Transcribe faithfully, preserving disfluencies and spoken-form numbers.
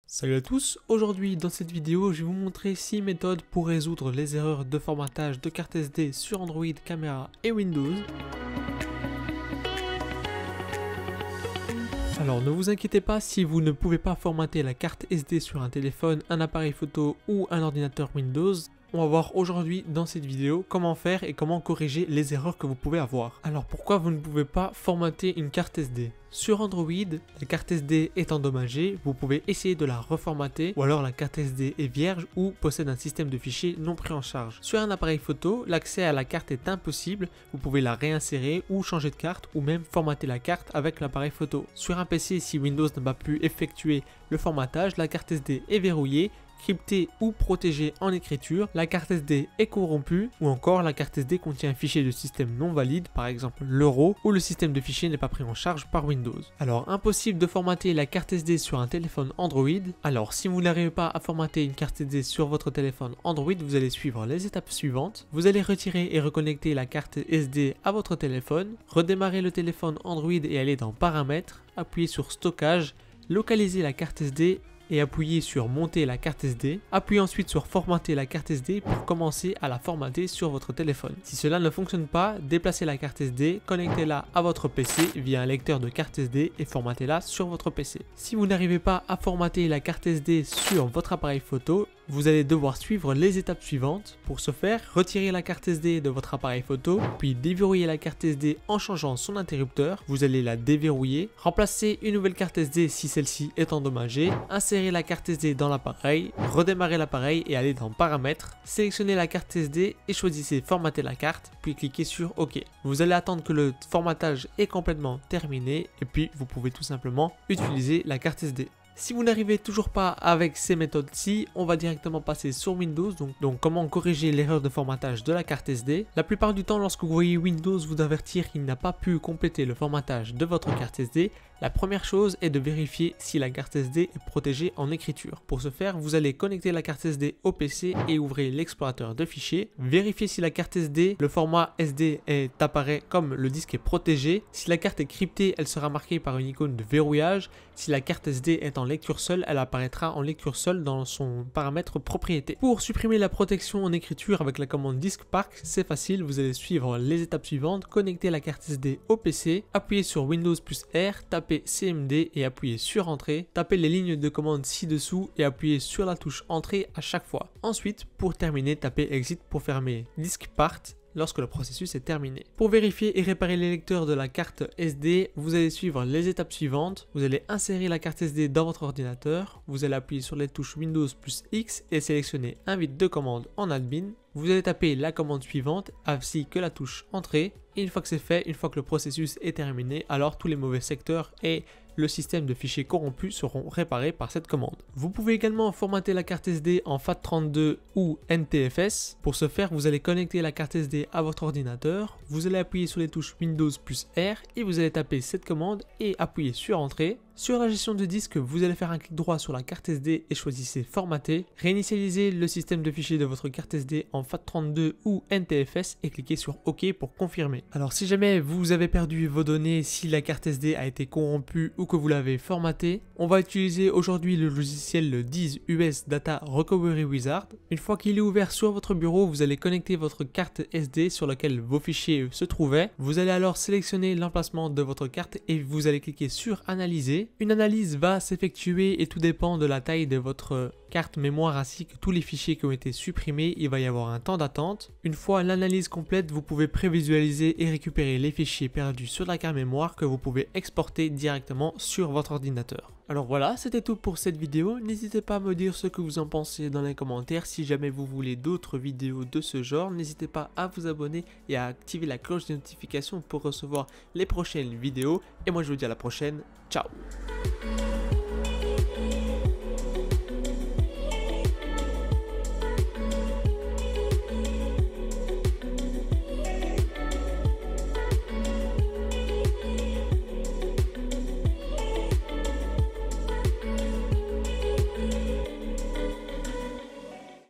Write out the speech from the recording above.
Salut à tous, aujourd'hui dans cette vidéo je vais vous montrer six méthodes pour résoudre les erreurs de formatage de carte S D sur Android, caméra et Windows. Alors ne vous inquiétez pas si vous ne pouvez pas formater la carte S D sur un téléphone, un appareil photo ou un ordinateur Windows. On va voir aujourd'hui dans cette vidéo comment faire et comment corriger les erreurs que vous pouvez avoir. Alors pourquoi vous ne pouvez pas formater une carte S D? Sur Android, la carte S D est endommagée, vous pouvez essayer de la reformater ou alors la carte S D est vierge ou possède un système de fichiers non pris en charge. Sur un appareil photo, l'accès à la carte est impossible, vous pouvez la réinsérer ou changer de carte ou même formater la carte avec l'appareil photo. Sur un P C, si Windows n'a pas pu effectuer le formatage, la carte S D est verrouillée, cryptée ou protégée en écriture, la carte S D est corrompue ou encore la carte S D contient un fichier de système non valide, par exemple l'euro, ou le système de fichier n'est pas pris en charge par Windows. Alors impossible de formater la carte S D sur un téléphone Android. Alors si vous n'arrivez pas à formater une carte S D sur votre téléphone Android, vous allez suivre les étapes suivantes. Vous allez retirer et reconnecter la carte S D à votre téléphone, redémarrer le téléphone Android et aller dans Paramètres, appuyer sur Stockage, localiser la carte S D et appuyez sur monter la carte S D. Appuyez ensuite sur formater la carte S D pour commencer à la formater sur votre téléphone. Si cela ne fonctionne pas, déplacez la carte S D, connectez-la à votre P C via un lecteur de carte S D et formatez-la sur votre P C. Si vous n'arrivez pas à formater la carte S D sur votre appareil photo, vous allez devoir suivre les étapes suivantes. Pour ce faire, retirez la carte S D de votre appareil photo, puis déverrouillez la carte S D en changeant son interrupteur. Vous allez la déverrouiller, remplacer une nouvelle carte S D si celle-ci est endommagée, insérer la carte S D dans l'appareil, redémarrer l'appareil et aller dans Paramètres, sélectionnez la carte S D et choisissez Formater la carte, puis cliquez sur OK. Vous allez attendre que le formatage est complètement terminé et puis vous pouvez tout simplement utiliser la carte S D. Si vous n'arrivez toujours pas avec ces méthodes-ci, on va directement passer sur Windows, donc, donc comment corriger l'erreur de formatage de la carte S D. La plupart du temps, lorsque vous voyez Windows vous avertir qu'il n'a pas pu compléter le formatage de votre carte S D, la première chose est de vérifier si la carte S D est protégée en écriture. Pour ce faire, vous allez connecter la carte S D au P C et ouvrir l'explorateur de fichiers. Vérifiez si la carte S D, le format S D est apparaît comme le disque est protégé. Si la carte est cryptée, elle sera marquée par une icône de verrouillage. Si la carte S D est en lecture seule, elle apparaîtra en lecture seule dans son paramètre propriété. Pour supprimer la protection en écriture avec la commande diskpark, c'est facile, vous allez suivre les étapes suivantes, connecter la carte S D au P C, appuyer sur Windows plus R, taper C M D et appuyer sur Entrée, tapez les lignes de commande ci-dessous et appuyez sur la touche Entrée à chaque fois. Ensuite, pour terminer, tapez Exit pour fermer diskpart lorsque le processus est terminé. Pour vérifier et réparer les lecteurs de la carte S D, vous allez suivre les étapes suivantes. Vous allez insérer la carte S D dans votre ordinateur. Vous allez appuyer sur les touches Windows plus X et sélectionner Invite de commande en admin. Vous allez taper la commande suivante ainsi que la touche Entrée. Et une fois que c'est fait, une fois que le processus est terminé, alors tous les mauvais secteurs et le système de fichiers corrompus seront réparés par cette commande. Vous pouvez également formater la carte S D en FAT trente-deux ou N T F S. Pour ce faire, vous allez connecter la carte S D à votre ordinateur. Vous allez appuyer sur les touches Windows plus R et vous allez taper cette commande et appuyer sur Entrée. Sur la gestion de disque, vous allez faire un clic droit sur la carte S D et choisissez Formater. Réinitialisez le système de fichiers de votre carte S D en FAT trente-deux ou N T F S et cliquez sur OK pour confirmer. Alors si jamais vous avez perdu vos données, si la carte S D a été corrompue ou que vous l'avez formatée, on va utiliser aujourd'hui le logiciel D I S U S Data Recovery Wizard. Une fois qu'il est ouvert sur votre bureau, vous allez connecter votre carte S D sur laquelle vos fichiers se trouvaient. Vous allez alors sélectionner l'emplacement de votre carte et vous allez cliquer sur Analyser. Une analyse va s'effectuer et tout dépend de la taille de votre carte mémoire ainsi que tous les fichiers qui ont été supprimés. Il va y avoir un temps d'attente. Une fois l'analyse complète, vous pouvez prévisualiser et récupérer les fichiers perdus sur la carte mémoire que vous pouvez exporter directement sur votre ordinateur. Alors voilà, c'était tout pour cette vidéo. N'hésitez pas à me dire ce que vous en pensez dans les commentaires. Si jamais vous voulez d'autres vidéos de ce genre, n'hésitez pas à vous abonner et à activer la cloche de notification pour recevoir les prochaines vidéos. Et moi je vous dis à la prochaine. Ciao!